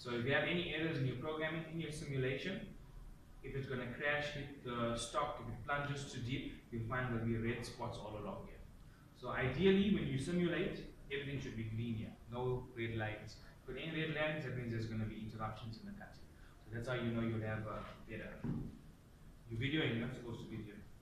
So if you have any errors in your programming, in your simulation, if it's going to crash, hit the stock, if it plunges too deep, you'll find there'll be red spots all along here. So ideally, when you simulate, everything should be green here, no red lines. If any red lines, that means there's going to be interruptions in the cutting. So that's how you know you'll have a better. You're videoing, you're not supposed to video.